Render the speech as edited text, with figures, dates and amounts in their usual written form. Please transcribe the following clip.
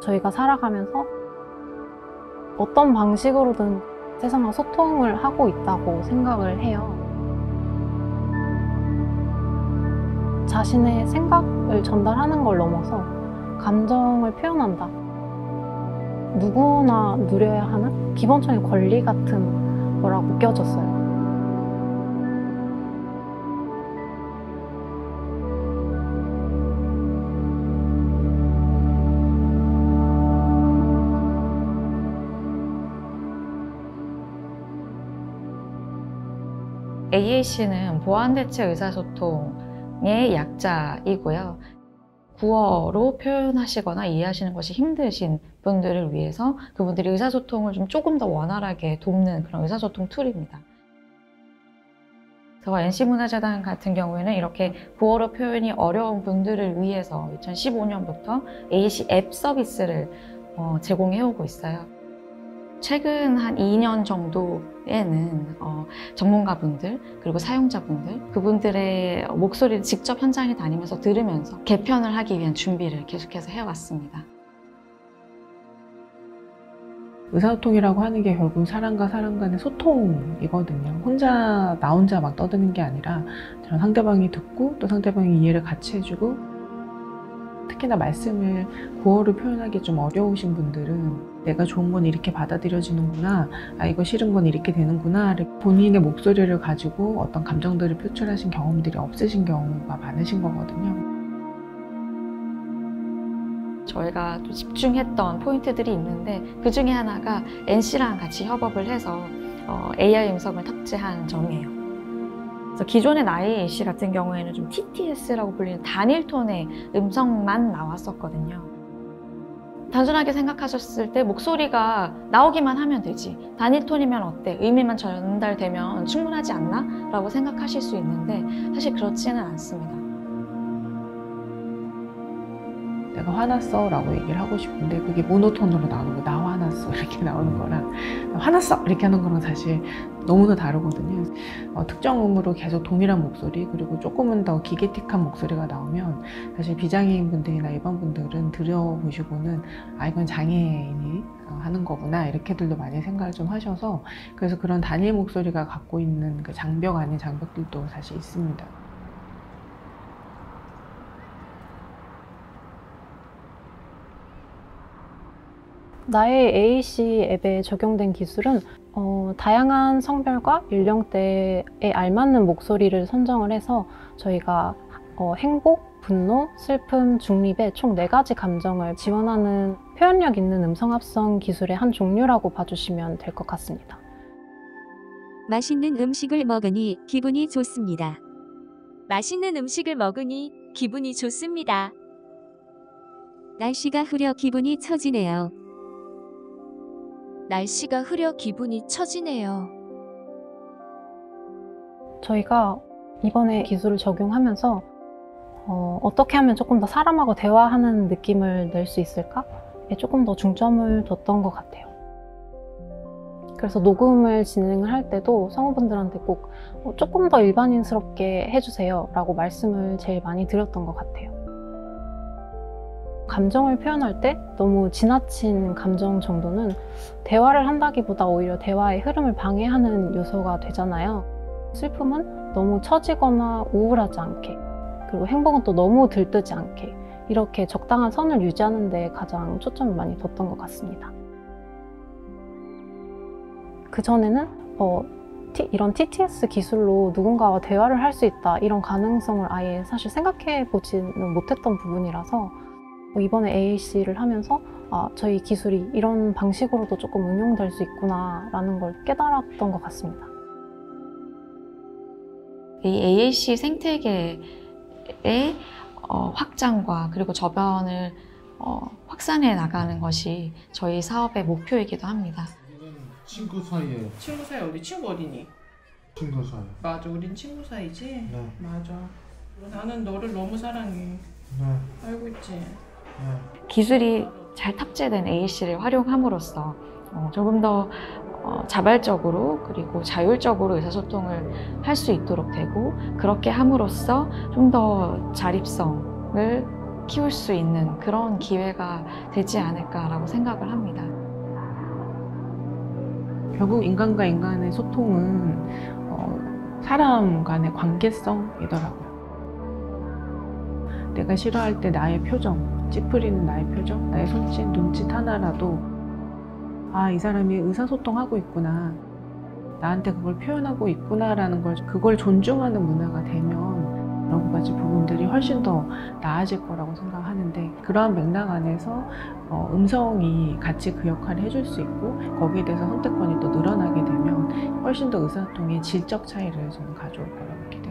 저희가 살아가면서 어떤 방식으로든 세상과 소통을 하고 있다고 생각을 해요. 자신의 생각을 전달하는 걸 넘어서 감정을 표현한다. 누구나 누려야 하는 기본적인 권리 같은 거라고 느껴졌어요. AAC는 보완대체 의사소통의 약자이고요. 구어로 표현하시거나 이해하시는 것이 힘드신 분들을 위해서 그분들이 의사소통을 조금 더 원활하게 돕는 그런 의사소통 툴입니다. 저와 NC문화재단 같은 경우에는 이렇게 구어로 표현이 어려운 분들을 위해서 2015년부터 AAC 앱 서비스를 제공해오고 있어요. 최근 한 2년 정도에는 전문가분들 그리고 사용자분들 그분들의 목소리를 직접 현장에 다니면서 들으면서 개편을 하기 위한 준비를 계속해서 해왔습니다. 의사소통이라고 하는 게 결국 사람과 사람 간의 소통이거든요. 나 혼자 막 떠드는 게 아니라 상대방이 듣고 또 상대방이 이해를 같이 해주고, 특히나 말씀을 구어로 표현하기 좀 어려우신 분들은 내가 좋은 건 이렇게 받아들여지는구나, 이거 싫은 건 이렇게 되는구나, 본인의 목소리를 가지고 어떤 감정들을 표출하신 경험들이 없으신 경우가 많으신 거거든요. 저희가 또 집중했던 포인트들이 있는데 그 중에 하나가 NC랑 같이 협업을 해서 AI 음성을 탑재한 점이에요. 그래서 기존의 IAC 같은 경우에는 좀 TTS라고 불리는 단일 톤의 음성만 나왔었거든요. 단순하게 생각하셨을 때 목소리가 나오기만 하면 되지, 단일 톤이면 어때? 의미만 전달되면 충분하지 않나? 라고 생각하실 수 있는데 사실 그렇지는 않습니다. 내가 화났어 라고 얘기를 하고 싶은데 그게 모노톤으로 나오는 거, 나 화났어 이렇게 나오는 거랑 화났어 이렇게 하는 거랑 사실 너무나 다르거든요. 특정 음으로 계속 동일한 목소리, 그리고 조금은 더 기계틱한 목소리가 나오면 사실 비장애인 분들이나 일반 분들은 들여보시고는 이건 장애인이 하는 거구나 이렇게들도 많이 생각을 좀 하셔서, 그래서 그런 단일 목소리가 갖고 있는 그 장벽 아닌 장벽들도 사실 있습니다. 나의 AAC 앱에 적용된 기술은 다양한 성별과 연령대에 알맞는 목소리를 선정을 해서 저희가 행복, 분노, 슬픔, 중립의 총 4가지 감정을 지원하는 표현력 있는 음성 합성 기술의 한 종류라고 봐주시면 될 것 같습니다. 맛있는 음식을 먹으니 기분이 좋습니다. 맛있는 음식을 먹으니 기분이 좋습니다. 날씨가 흐려 기분이 처지네요. 날씨가 흐려 기분이 처지네요. 저희가 이번에 기술을 적용하면서 어떻게 하면 조금 더 사람하고 대화하는 느낌을 낼 수 있을까에 조금 더 중점을 뒀던 것 같아요. 그래서 녹음을 진행을 할 때도 성우분들한테 꼭 조금 더 일반인스럽게 해주세요 라고 말씀을 제일 많이 드렸던 것 같아요. 감정을 표현할 때 너무 지나친 감정 정도는 대화를 한다기보다 오히려 대화의 흐름을 방해하는 요소가 되잖아요. 슬픔은 너무 처지거나 우울하지 않게, 그리고 행복은 또 너무 들뜨지 않게, 이렇게 적당한 선을 유지하는 데 가장 초점을 많이 뒀던 것 같습니다. 그전에는 이런 TTS 기술로 누군가와 대화를 할 수 있다, 이런 가능성을 아예 사실 생각해 보지는 못했던 부분이라서 이번에 AAC를 하면서 저희 기술이 이런 방식으로도 조금 응용될 수 있구나 라는 걸 깨달았던 것 같습니다. 이 AAC 생태계의 확장과 그리고 저변을 확산해 나가는 것이 저희 사업의 목표이기도 합니다. 친구 사이에. 친구 사이, 우리 친구 어디니? 친구 사이. 맞아, 우린 친구 사이지? 네. 맞아. 나는 너를 너무 사랑해. 네. 알고 있지? 네. 기술이 잘 탑재된 AAC를 활용함으로써 조금 더 자발적으로 그리고 자율적으로 의사소통을 할 수 있도록 되고, 그렇게 함으로써 좀 더 자립성을 키울 수 있는 그런 기회가 되지 않을까라고 생각을 합니다. 결국 인간과 인간의 소통은 사람 간의 관계성이더라고요. 내가 싫어할 때 나의 표정, 찌푸리는 나의 표정, 나의 손짓, 눈짓 하나라도 아, 이 사람이 의사소통하고 있구나, 나한테 그걸 표현하고 있구나라는 걸, 그걸 존중하는 문화가 되면 여러 가지 부분들이 훨씬 더 나아질 거라고 생각하는데, 그러한 맥락 안에서 음성이 같이 그 역할을 해줄 수 있고 거기에 대해서 선택권이 또 늘어나게 되면 훨씬 더 의사소통의 질적 차이를 저는 가져올 거라고 생각해요.